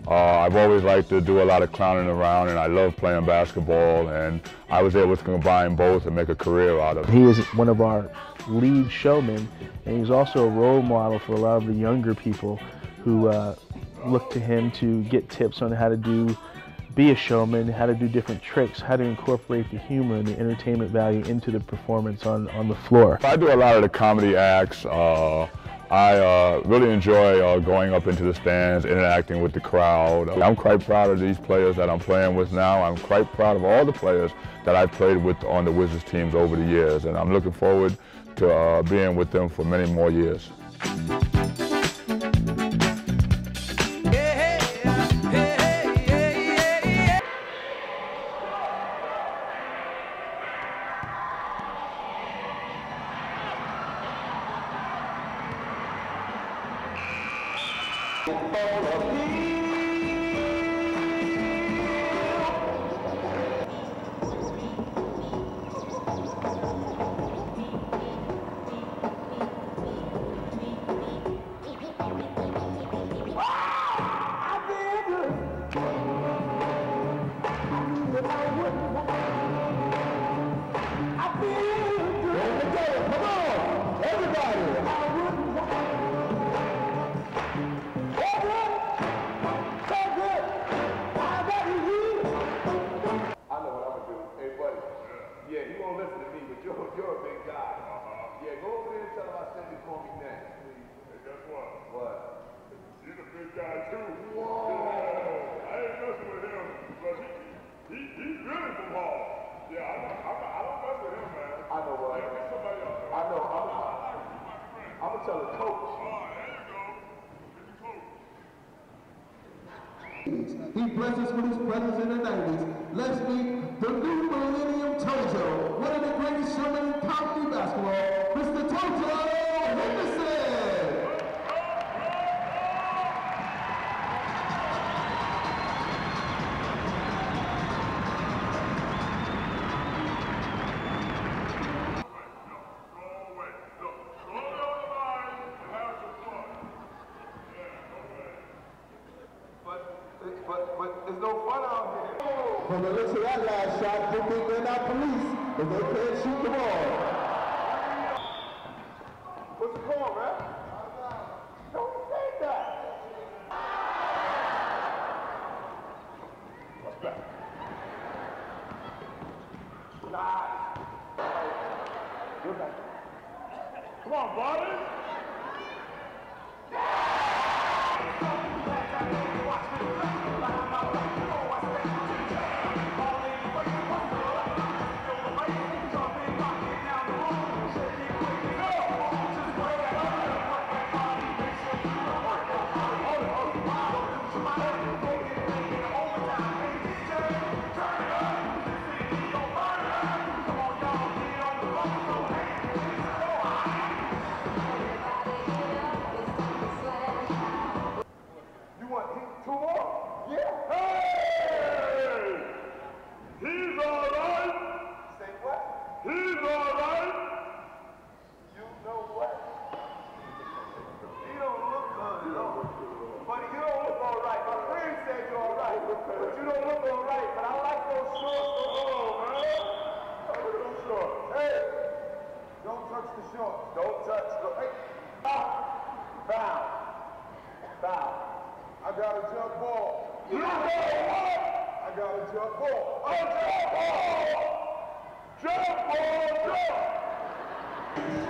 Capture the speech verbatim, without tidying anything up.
Uh, I've always liked to do a lot of clowning around, and I love playing basketball, and I was able to combine both and make a career out of it. He is one of our lead showmen, and he's also a role model for a lot of the younger people who uh, look to him to get tips on how to do, be a showman, how to do different tricks, how to incorporate the humor and the entertainment value into the performance on, on the floor. I do a lot of the comedy acts. Uh, I uh, really enjoy uh, going up into the stands, interacting with the crowd. I'm quite proud of these players that I'm playing with now. I'm quite proud of all the players that I've played with on the Wizards teams over the years, and I'm looking forward to uh, being with them for many more years. Yeah, he won't listen to me, but you're, you're a big guy. Uh-huh. Yeah, go over there and tell him I said you call me next, please. Hey, guess what? What? He's a big guy, too. Whoa! Yeah, I ain't messing with him, but he, he, he's really from Hall. Yeah, I don't, I don't, I don't mess with him, man. I know what. Yeah, get somebody else. I know. I'm, I like him. He's my friend. I'm going to tell the coach. Oh, there you go. Get the coach. He blessed us with his presence in the nineties. Let's meet the new Millennium Toto, one of the greatest showmen in comedy basketball, Mister Toto Henderson. But, but there's no fun out here. From the looks of that last shot, good thing they're not police, but they can't shoot the ball. What's the call, man? Don't say that. What's that? Nice. Good night. Come on, Bobby. Two more? Yeah. Hey! He's all right. Say what? He's all right. You know what? You don't look good at all. Buddy, you don't look all right. My friend said you're all right, but you don't look all right. But I like those shorts. Oh, man. Look at those shorts. Hey, don't touch the shorts. Don't touch the... Hey. Ah. Foul. Foul. I got a jump ball. You got what? I got a jump ball. A jump ball! Jump ball, jump!